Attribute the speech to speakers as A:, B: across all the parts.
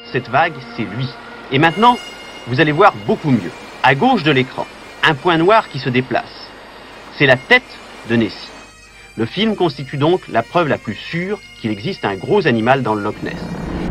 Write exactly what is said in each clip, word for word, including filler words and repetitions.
A: cette vague, c'est lui. Et maintenant, vous allez voir beaucoup mieux. À gauche de l'écran, un point noir qui se déplace. C'est la tête de Nessie. Le film constitue donc la preuve la plus sûre qu'il existe un gros animal dans le Loch Ness.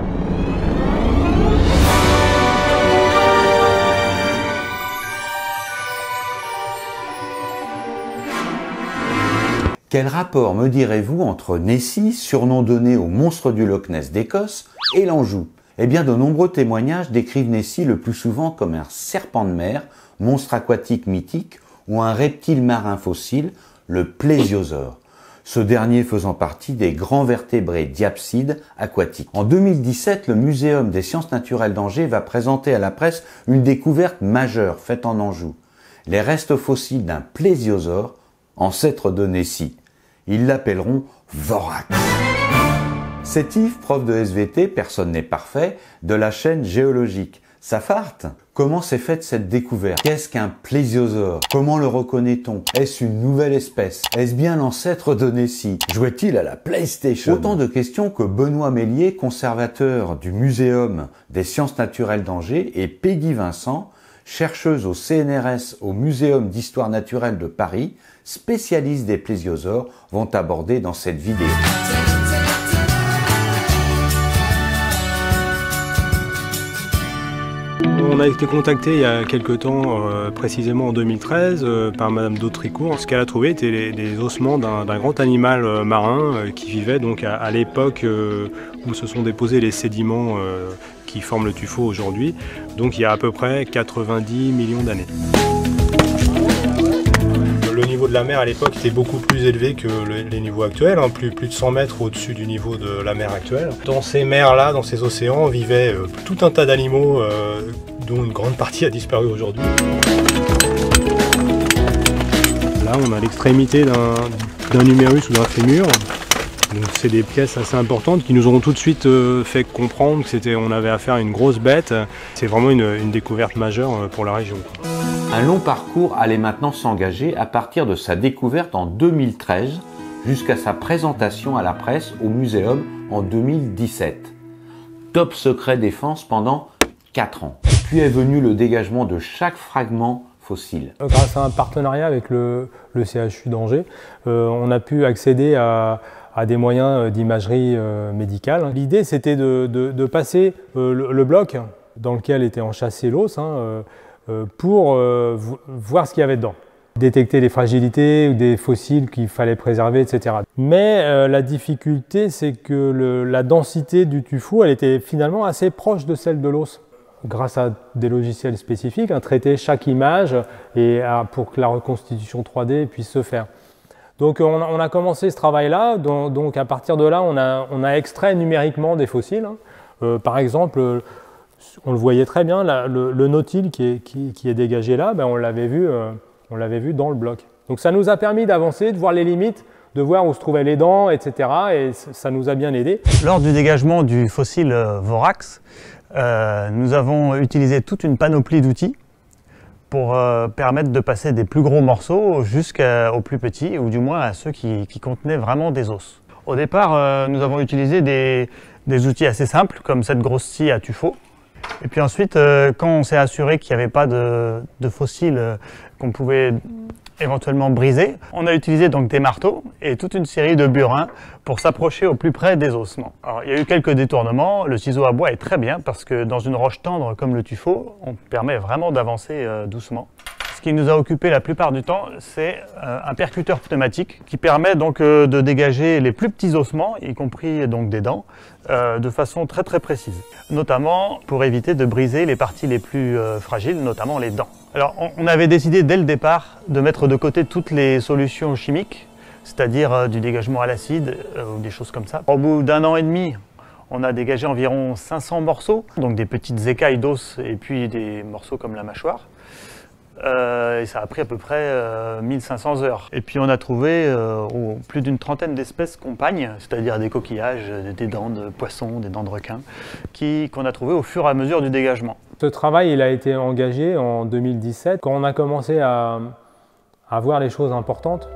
B: Quel rapport me direz-vous entre Nessie, surnom donné au monstre du Loch Ness d'Écosse, et l'Anjou? Eh bien, de nombreux témoignages décrivent Nessie le plus souvent comme un serpent de mer, monstre aquatique mythique, ou un reptile marin fossile, le plésiosaure. Ce dernier faisant partie des grands vertébrés diapsides aquatiques. En deux mille dix-sept, le Muséum des sciences naturelles d'Angers va présenter à la presse une découverte majeure faite en Anjou. Les restes fossiles d'un plésiosaure, ancêtre de Nessie. Ils l'appelleront Vorax. C'est Yves, prof de S V T, personne n'est parfait, de la chaîne géologique. Ça farte? Comment s'est faite cette découverte? Qu'est-ce qu'un plésiosaure? Comment le reconnaît-on? Est-ce une nouvelle espèce? Est-ce bien l'ancêtre de Nessie? Jouait-il à la PlayStation? Autant de questions que Benoît Mélier, conservateur du Muséum des sciences naturelles d'Angers, et Peggy Vincent, chercheuse au C N R S au Muséum d'histoire naturelle de Paris, spécialistes des plésiosaures, vont aborder dans cette vidéo.
C: On a été contacté il y a quelques temps, euh, précisément en deux mille treize, euh, par Madame d'Autricourt. Ce qu'elle a trouvé était les, les ossements d'un grand animal euh, marin euh, qui vivait donc à, à l'époque euh, où se sont déposés les sédiments euh, qui forment le tuffeau aujourd'hui, donc il y a à peu près quatre-vingt-dix millions d'années. Le niveau de la mer à l'époque était beaucoup plus élevé que le, les niveaux actuels, hein, plus, plus de cent mètres au-dessus du niveau de la mer actuelle. Dans ces mers-là, dans ces océans, vivaient euh, tout un tas d'animaux euh, dont une grande partie a disparu aujourd'hui. Là, on a l'extrémité d'un humérus ou d'un fémur. C'est des pièces assez importantes qui nous auront tout de suite euh, fait comprendre que c'était, on avait affaire à une grosse bête. C'est vraiment une, une découverte majeure pour la région.
B: Un long parcours allait maintenant s'engager à partir de sa découverte en deux mille treize jusqu'à sa présentation à la presse au Muséum en deux mille dix-sept. Top secret défense pendant quatre ans. Puis est venu le dégagement de chaque fragment fossile.
C: Grâce à un partenariat avec le, le C H U d'Angers, euh, on a pu accéder à à des moyens d'imagerie euh, médicale. L'idée, c'était de, de, de passer euh, le, le bloc dans lequel était enchâssé l'os hein, euh, pour euh, voir ce qu'il y avait dedans. Détecter les fragilités ou des fossiles qu'il fallait préserver, et cetera. Mais euh, la difficulté, c'est que le, la densité du tuffeau, elle était finalement assez proche de celle de l'os. Grâce à des logiciels spécifiques, hein, traiter chaque image et, à, pour que la reconstitution trois D puisse se faire. Donc on a, on a commencé ce travail-là, donc, donc à partir de là, on a, on a extrait numériquement des fossiles. Hein. Euh, par exemple, on le voyait très bien, la, le, le nautile qui est, qui, qui est dégagé là, ben on l'avait vu, euh, on l'avait vu dans le bloc. Donc ça nous a permis d'avancer, de voir les limites, de voir où se trouvaient les dents, et cetera. Et ça nous a bien aidé.
D: Lors du dégagement du fossile Vorax, euh, nous avons utilisé toute une panoplie d'outils pour euh, permettre de passer des plus gros morceaux jusqu'aux plus petits, ou du moins à ceux qui, qui contenaient vraiment des os. Au départ, euh, nous avons utilisé des, des outils assez simples, comme cette grosse scie à tuffeau. Et puis ensuite, euh, quand on s'est assuré qu'il n'y avait pas de, de fossiles euh, qu'on pouvait éventuellement briser, on a utilisé donc des marteaux et toute une série de burins pour s'approcher au plus près des ossements. Alors, il y a eu quelques détournements, le ciseau à bois est très bien parce que dans une roche tendre comme le tuffeau, on permet vraiment d'avancer euh, doucement. Ce qui nous a occupé la plupart du temps, c'est euh, un percuteur pneumatique qui permet donc euh, de dégager les plus petits ossements, y compris donc des dents, euh, de façon très très précise. Notamment pour éviter de briser les parties les plus euh, fragiles, notamment les dents. Alors on, on avait décidé dès le départ de mettre de côté toutes les solutions chimiques, c'est-à-dire euh, du dégagement à l'acide euh, ou des choses comme ça. Au bout d'un an et demi, on a dégagé environ cinq cents morceaux, donc des petites écailles d'os et puis des morceaux comme la mâchoire. Euh, et ça a pris à peu près euh, mille cinq cents heures. Et puis on a trouvé euh, plus d'une trentaine d'espèces compagnes, c'est-à-dire des coquillages, des dents de poissons, des dents de requins, qu'on a trouvé au fur et à mesure du dégagement.
C: Ce travail il a été engagé en deux mille dix-sept, quand on a commencé à, à voir les choses importantes.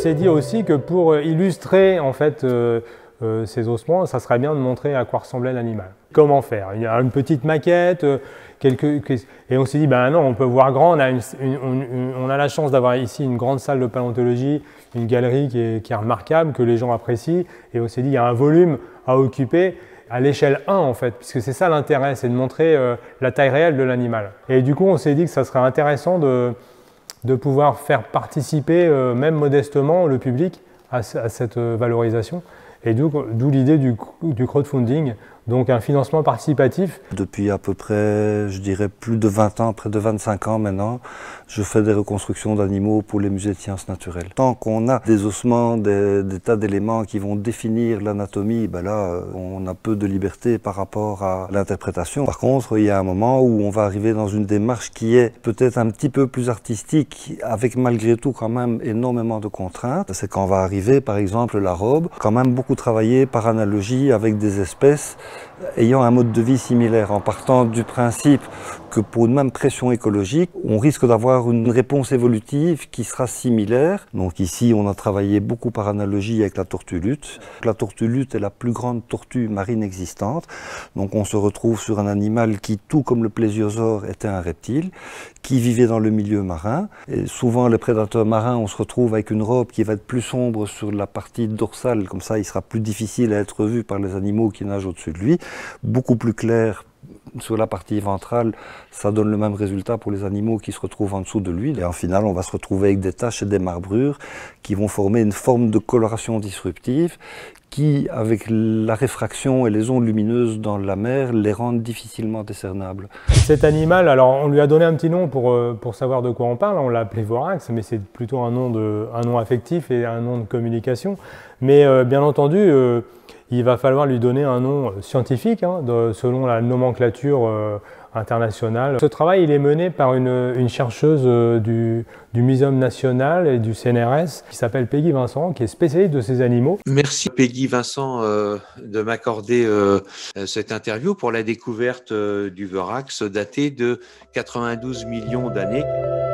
C: s'est dit aussi que pour illustrer en fait euh, euh, ces ossements, ça serait bien de montrer à quoi ressemblait l'animal. Comment faire? Il y a une petite maquette, euh, quelques... et on s'est dit, ben non, on peut voir grand, on a, une, une, une, on a la chance d'avoir ici une grande salle de paléontologie, une galerie qui est, qui est remarquable, que les gens apprécient, et on s'est dit, il y a un volume à occuper à l'échelle un en fait, puisque c'est ça l'intérêt, c'est de montrer euh, la taille réelle de l'animal. Et du coup, on s'est dit que ça serait intéressant de, de pouvoir faire participer, euh, même modestement, le public à, à cette euh, valorisation. Et d'où l'idée du, du crowdfunding, donc un financement participatif.
E: Depuis à peu près, je dirais, plus de vingt ans, près de vingt-cinq ans maintenant, je fais des reconstructions d'animaux pour les musées de sciences naturelles. Tant qu'on a des ossements, des, des tas d'éléments qui vont définir l'anatomie, ben là, on a peu de liberté par rapport à l'interprétation. Par contre, il y a un moment où on va arriver dans une démarche qui est peut-être un petit peu plus artistique, avec malgré tout quand même énormément de contraintes. C'est quand on va arriver, par exemple, la robe, quand même beaucoup travailler par analogie avec des espèces ayant un mode de vie similaire, en partant du principe que pour une même pression écologique, on risque d'avoir une réponse évolutive qui sera similaire. Donc ici, on a travaillé beaucoup par analogie avec la tortue luth. La tortue luth est la plus grande tortue marine existante. Donc on se retrouve sur un animal qui, tout comme le plésiosaure, était un reptile, qui vivait dans le milieu marin. Et souvent, les prédateurs marins, on se retrouve avec une robe qui va être plus sombre sur la partie dorsale. Comme ça, il sera plus difficile à être vu par les animaux qui nagent au-dessus de lui. Beaucoup plus clair sur la partie ventrale, ça donne le même résultat pour les animaux qui se retrouvent en dessous de lui. Et en final, on va se retrouver avec des taches et des marbrures qui vont former une forme de coloration disruptive qui, avec la réfraction et les ondes lumineuses dans la mer, les rendent difficilement discernables.
C: Cet animal, alors on lui a donné un petit nom pour, pour savoir de quoi on parle, on l'a appelé Vorax, mais c'est plutôt un nom, de, un nom affectif et un nom de communication. Mais euh, bien entendu, euh, il va falloir lui donner un nom scientifique, hein, de, selon la nomenclature euh, internationale. Ce travail il est mené par une, une chercheuse euh, du, du Muséum national et du C N R S qui s'appelle Peggy Vincent, qui est spécialiste de ces animaux.
F: Merci Peggy Vincent euh, de m'accorder euh, cette interview pour la découverte euh, du Vorax daté de quatre-vingt-douze millions d'années.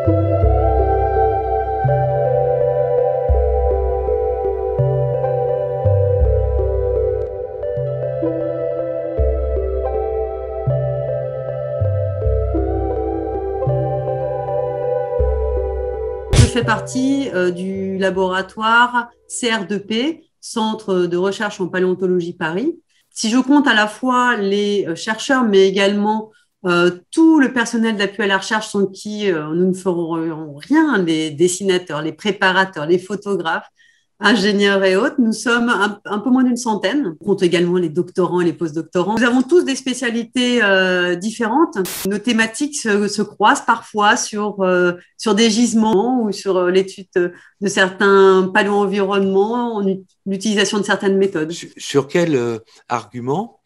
G: Je fais partie euh, du laboratoire C R deux P, Centre de recherche en paléontologie Paris. Si je compte à la fois les chercheurs, mais également euh, tout le personnel d'appui à la recherche sans qui euh, nous ne ferons rien, les dessinateurs, les préparateurs, les photographes, ingénieurs et autres, nous sommes un, un peu moins d'une centaine. On compte également les doctorants et les post-doctorants. Nous avons tous des spécialités euh, différentes. Nos thématiques se, se croisent parfois sur, euh, sur des gisements ou sur euh, l'étude de certains paléo-environnements, l'utilisation de certaines méthodes.
F: Sur, sur quel euh, argument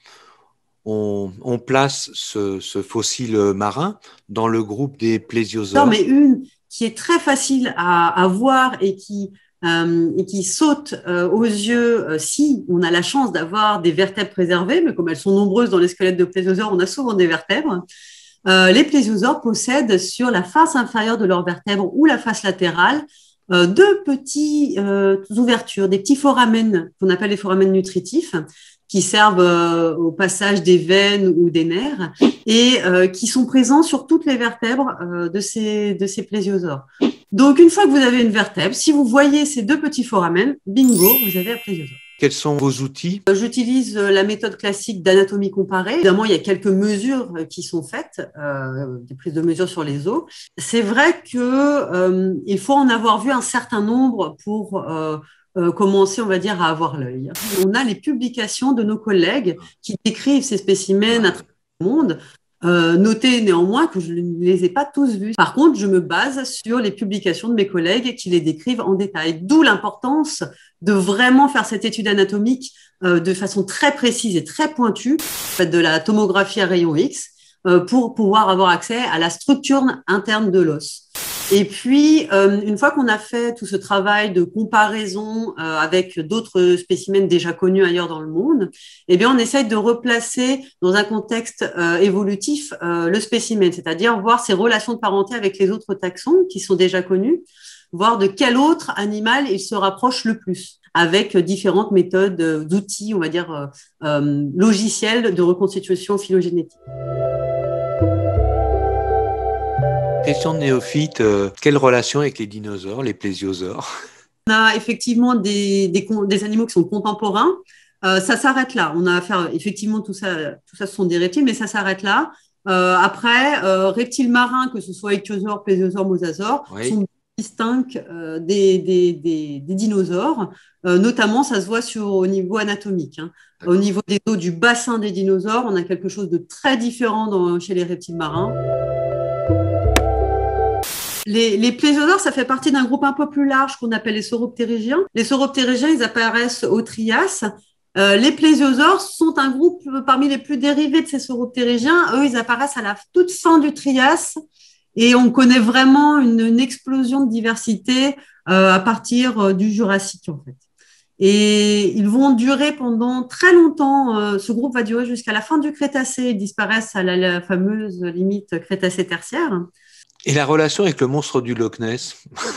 F: on, on place ce, ce fossile marin dans le groupe des plésiosaures?
G: Non, mais une qui est très facile à, à voir et qui Euh, et qui sautent euh, aux yeux euh, si on a la chance d'avoir des vertèbres préservées, mais comme elles sont nombreuses dans les squelettes de plésiosaures, on a souvent des vertèbres. Euh, les plésiosaures possèdent sur la face inférieure de leurs vertèbres ou la face latérale euh, deux petites euh, ouvertures, des petits foramen qu'on appelle les foramen nutritifs, qui servent euh, au passage des veines ou des nerfs et euh, qui sont présents sur toutes les vertèbres euh, de ces, de ces plésiosaures. Donc, une fois que vous avez une vertèbre, si vous voyez ces deux petits foramen, bingo, vous avez un plésiosaure.
F: Quels sont vos outils?
G: J'utilise la méthode classique d'anatomie comparée. Évidemment, il y a quelques mesures qui sont faites, euh, des prises de mesures sur les os. C'est vrai qu'il euh, faut en avoir vu un certain nombre pour euh, euh, commencer, on va dire, à avoir l'œil. On a les publications de nos collègues qui décrivent ces spécimens à travers le monde. Euh, notez néanmoins que je ne les ai pas tous vus. Par contre, je me base sur les publications de mes collègues qui les décrivent en détail. D'où l'importance de vraiment faire cette étude anatomique euh, de façon très précise et très pointue, de la tomographie à rayon X, euh, pour pouvoir avoir accès à la structure interne de l'os. Et puis, euh, une fois qu'on a fait tout ce travail de comparaison euh, avec d'autres spécimens déjà connus ailleurs dans le monde, eh bien, on essaye de replacer dans un contexte euh, évolutif euh, le spécimen, c'est-à-dire voir ses relations de parenté avec les autres taxons qui sont déjà connus, voir de quel autre animal il se rapproche le plus, avec différentes méthodes euh, d'outils, on va dire, euh, euh, logiciels de reconstitution phylogénétique.
F: Question de néophyte, euh, quelle relation avec les dinosaures, les plésiosaures?
G: On a effectivement des, des, des animaux qui sont contemporains. Euh, ça s'arrête là. On a affaire, effectivement, tout ça, tout ça, ce sont des reptiles, mais ça s'arrête là. Euh, après, euh, reptiles marins, que ce soit ichthyosaures, plésiosaures, mosasaures, oui. sont distincts euh, des, des, des, des dinosaures. Euh, notamment, ça se voit sur, au niveau anatomique. Hein. Au niveau des os du bassin des dinosaures, on a quelque chose de très différent dans, chez les reptiles marins. Les, les plésiosaures, ça fait partie d'un groupe un peu plus large qu'on appelle les sauroptérygiens. Les sauroptérygiens, ils apparaissent au Trias. Euh, les plésiosaures sont un groupe parmi les plus dérivés de ces sauroptérygiens. Eux, ils apparaissent à la toute fin du Trias et on connaît vraiment une, une explosion de diversité euh, à partir du Jurassique, en fait. Et ils vont durer pendant très longtemps. Euh, ce groupe va durer jusqu'à la fin du Crétacé. Ils disparaissent à la, la fameuse limite Crétacé-Tertiaire.
F: Et la relation avec le monstre du Loch Ness?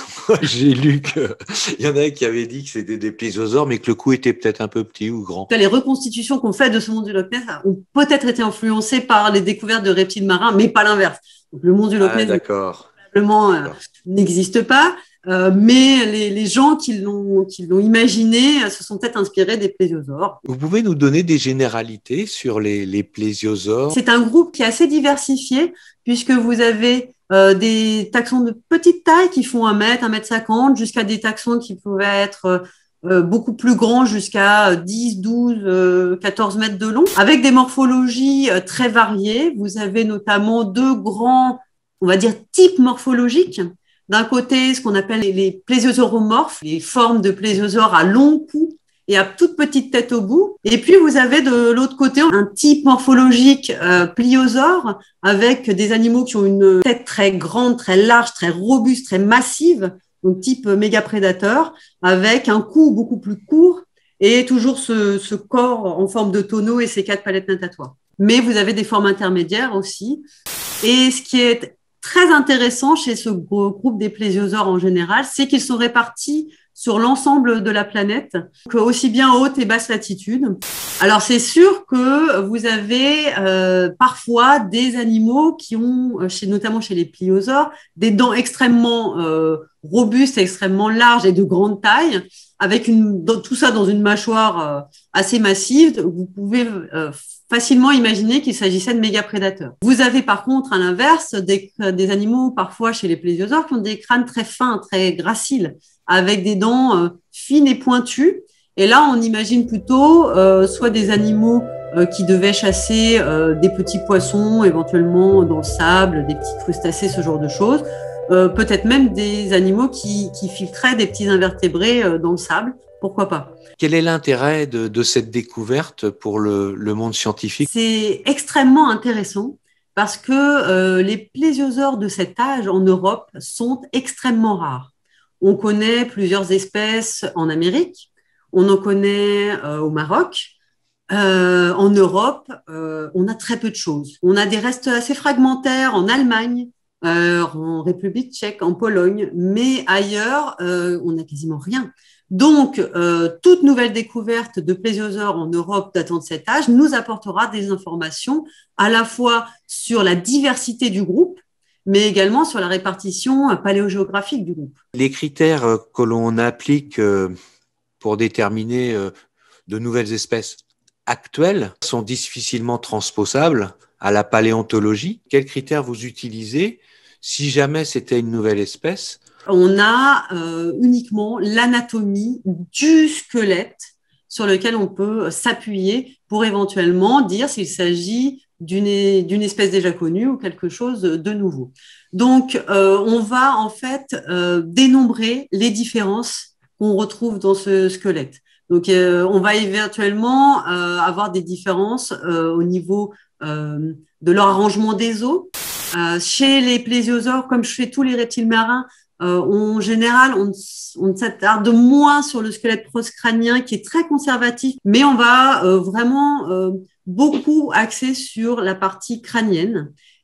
F: J'ai lu qu'il y en a qui avaient dit que c'était des plésiosaures, mais que le cou était peut-être un peu petit ou grand.
G: Les reconstitutions qu'on fait de ce monstre du Loch Ness ont peut-être été influencées par les découvertes de reptiles marins, mais pas l'inverse. Donc, le monstre du Loch Ness
F: ah,
G: probablement euh, n'existe pas, euh, mais les, les gens qui l'ont, qui l'ont imaginé euh, se sont peut-être inspirés des plésiosaures.
F: Vous pouvez nous donner des généralités sur les, les plésiosaures?
G: C'est un groupe qui est assez diversifié, puisque vous avez Euh, des taxons de petite taille qui font un mètre, un mètre cinquante, jusqu'à des taxons qui pouvaient être euh, beaucoup plus grands, jusqu'à dix, douze, euh, quatorze mètres de long, avec des morphologies euh, très variées. Vous avez notamment deux grands, on va dire, types morphologiques. D'un côté, ce qu'on appelle les, les plésiosauromorphes, les formes de plésiosaures à long cou et à toute petite tête au bout. Et puis, vous avez de l'autre côté un type morphologique euh, pliosaure avec des animaux qui ont une tête très grande, très large, très robuste, très massive, donc type mégaprédateur, avec un cou beaucoup plus court et toujours ce, ce corps en forme de tonneau et ses quatre palettes natatoires. Mais vous avez des formes intermédiaires aussi. Et ce qui est très intéressant chez ce groupe des plésiosaures en général, c'est qu'ils sont répartis sur l'ensemble de la planète, aussi bien haute et basse latitude. Alors, c'est sûr que vous avez euh, parfois des animaux qui ont, chez, notamment chez les pliosaures, des dents extrêmement euh, robustes, extrêmement larges et de grande taille, avec une, tout ça dans une mâchoire euh, assez massive. Vous pouvez euh, facilement imaginer qu'il s'agissait de mégaprédateurs. Vous avez par contre, à l'inverse, des, des animaux parfois chez les plésiosaures qui ont des crânes très fins, très graciles, avec des dents euh, fines et pointues. Et là, on imagine plutôt euh, soit des animaux euh, qui devaient chasser euh, des petits poissons, éventuellement dans le sable, des petits crustacés, ce genre de choses. Euh, peut-être même des animaux qui, qui filtraient des petits invertébrés euh, dans le sable. Pourquoi pas?
F: Quel est l'intérêt de, de cette découverte pour le, le monde scientifique?
G: C'est extrêmement intéressant parce que euh, les plésiosaures de cet âge en Europe sont extrêmement rares. On connaît plusieurs espèces en Amérique, on en connaît euh, au Maroc. Euh, en Europe, euh, on a très peu de choses. On a des restes assez fragmentaires en Allemagne, euh, en République tchèque, en Pologne, mais ailleurs, euh, on n'a quasiment rien. Donc, euh, toute nouvelle découverte de plésiosaures en Europe datant de cet âge nous apportera des informations à la fois sur la diversité du groupe, mais également sur la répartition paléogéographique du groupe.
F: Les critères que l'on applique pour déterminer de nouvelles espèces actuelles sont difficilement transposables à la paléontologie. Quels critères vous utilisez si jamais c'était une nouvelle espèce?
G: On a euh, uniquement l'anatomie du squelette sur lequel on peut s'appuyer pour éventuellement dire s'il s'agit d'une d'une espèce déjà connue ou quelque chose de nouveau. Donc, euh, on va en fait euh, dénombrer les différences qu'on retrouve dans ce squelette. Donc, euh, on va éventuellement euh, avoir des différences euh, au niveau euh, de leur arrangement des os. Euh, chez les plésiosaures, comme chez tous les reptiles marins, euh, en général, on, on s'attarde moins sur le squelette postcrânien qui est très conservatif, mais on va euh, vraiment euh, beaucoup axer sur la partie crânienne.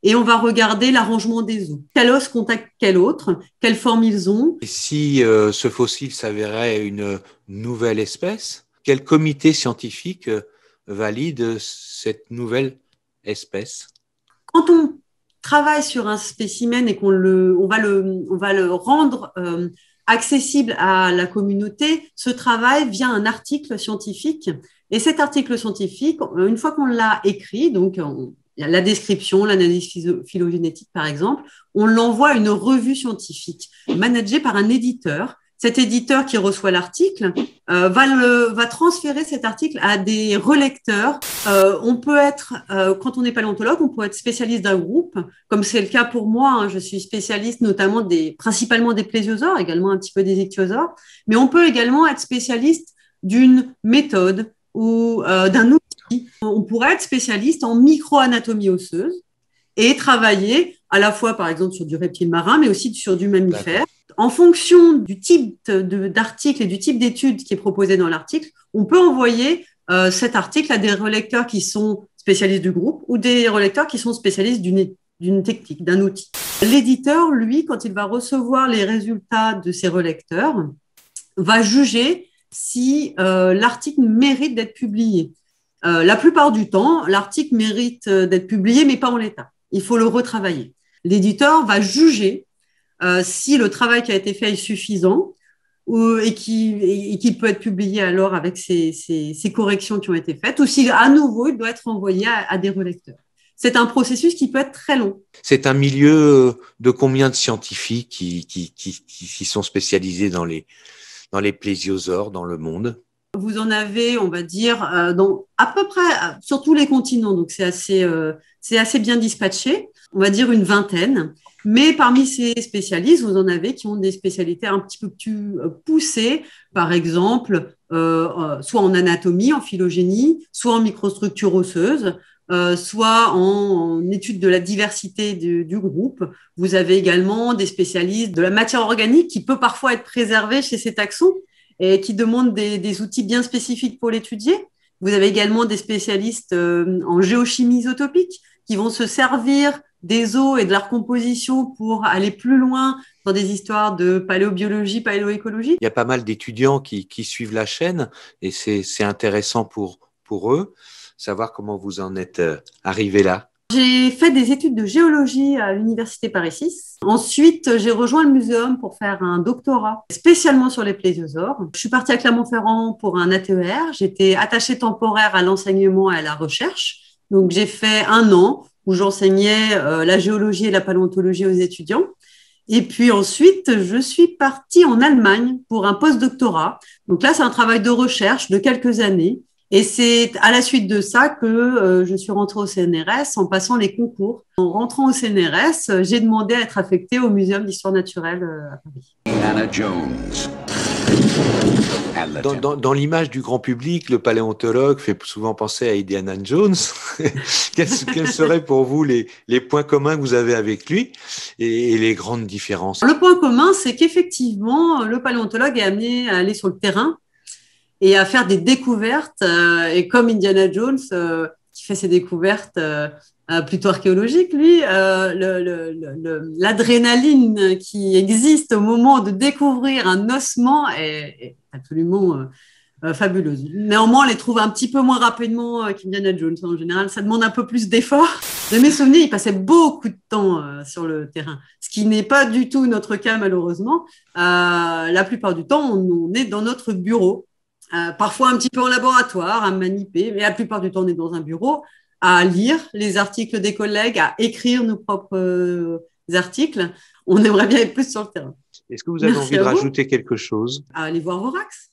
G: et on va regarder l'arrangement des os. Quel os contacte quel autre, quelle forme ils ont.
F: Et si euh, ce fossile s'avérait une nouvelle espèce, quel comité scientifique euh, valide cette nouvelle espèce?
G: Quand on travaille sur un spécimen et qu'on le, on va le, on va le rendre euh, accessible à la communauté, ce travail via un article scientifique. Et cet article scientifique, une fois qu'on l'a écrit, donc on, la description, l'analyse phylogénétique par exemple, on l'envoie à une revue scientifique managée par un éditeur. Cet éditeur qui reçoit l'article euh, va, le, va transférer cet article à des relecteurs. Euh, on peut être, euh, quand on est paléontologue, on peut être spécialiste d'un groupe, comme c'est le cas pour moi. Hein, je suis spécialiste notamment des, principalement des plésiosaures, également un petit peu des ichthyosaures, mais on peut également être spécialiste d'une méthode ou euh, d'un outil. On pourrait être spécialiste en microanatomie osseuse et travailler à la fois, par exemple, sur du reptile marin, mais aussi sur du mammifère. En fonction du type de, d'article et du type d'étude qui est proposé dans l'article, on peut envoyer euh, cet article à des relecteurs qui sont spécialistes du groupe ou des relecteurs qui sont spécialistes d'une, d'une technique, d'un outil. L'éditeur, lui, quand il va recevoir les résultats de ses relecteurs, va juger si euh, l'article mérite d'être publié. Euh, la plupart du temps, l'article mérite d'être publié, mais pas en l'état. Il faut le retravailler. L'éditeur va juger euh, si le travail qui a été fait est suffisant ou, et qui et, et qui peut être publié alors avec ces, ces, ces corrections qui ont été faites, ou si à nouveau il doit être envoyé à, à des relecteurs. C'est un processus qui peut être très long.
F: C'est un milieu de combien de scientifiques qui, qui, qui, qui, qui sont spécialisés dans les, dans les plésiosaures dans le monde?
G: Vous en avez, on va dire, euh, dans à peu près euh, sur tous les continents, donc c'est assez, euh, c'est assez bien dispatché. On va dire une vingtaine. Mais parmi ces spécialistes, vous en avez qui ont des spécialités un petit peu plus poussées, par exemple, euh, euh, soit en anatomie, en phylogénie, soit en microstructure osseuse, euh, soit en, en étude de la diversité du, du groupe. Vous avez également des spécialistes de la matière organique qui peut parfois être préservée chez ces taxons et qui demandent des, des outils bien spécifiques pour l'étudier. Vous avez également des spécialistes euh, en géochimie isotopique qui vont se servir des os et de leur composition pour aller plus loin dans des histoires de paléobiologie, paléoécologie.
F: Il y a pas mal d'étudiants qui, qui suivent la chaîne et c'est, c'est intéressant pour, pour eux, savoir comment vous en êtes arrivé là.
G: J'ai fait des études de géologie à l'université Paris six. Ensuite, j'ai rejoint le muséum pour faire un doctorat spécialement sur les plésiosaures. Je suis partie à Clermont-Ferrand pour un A T E R. J'étais attachée temporaire à l'enseignement et à la recherche. Donc, j'ai fait un an où j'enseignais euh, la géologie et la paléontologie aux étudiants. Et puis ensuite, je suis partie en Allemagne pour un post-doctorat. Donc là, c'est un travail de recherche de quelques années. Et c'est à la suite de ça que euh, je suis rentrée au C N R S en passant les concours. En rentrant au C N R S, j'ai demandé à être affectée au Muséum d'histoire naturelle euh, à Paris.
F: Indiana Jones. Dans, dans, dans l'image du grand public, le paléontologue fait souvent penser à Indiana Jones. quels, quels seraient pour vous les, les points communs que vous avez avec lui et, et les grandes différences?
G: Le point commun, c'est qu'effectivement, le paléontologue est amené à aller sur le terrain et à faire des découvertes. Euh, et comme Indiana Jones, euh, qui fait ses découvertes euh, plutôt archéologiques, lui, euh, le, le, le, l'adrénaline qui existe au moment de découvrir un ossement est, est absolument euh, euh, fabuleuse. Néanmoins, on les trouve un petit peu moins rapidement euh, qu'Indiana Jones. En général, ça demande un peu plus d'efforts. De mes souvenirs, il passait beaucoup de temps euh, sur le terrain, ce qui n'est pas du tout notre cas, malheureusement. Euh, la plupart du temps, on, on est dans notre bureau. Euh, parfois un petit peu en laboratoire, à maniper, mais la plupart du temps, on est dans un bureau, à lire les articles des collègues, à écrire nos propres euh, articles. On aimerait bien être plus sur le terrain.
F: Est-ce que vous avez
G: Merci
F: envie de
G: à vous.
F: rajouter quelque chose?
G: À aller voir Vorax.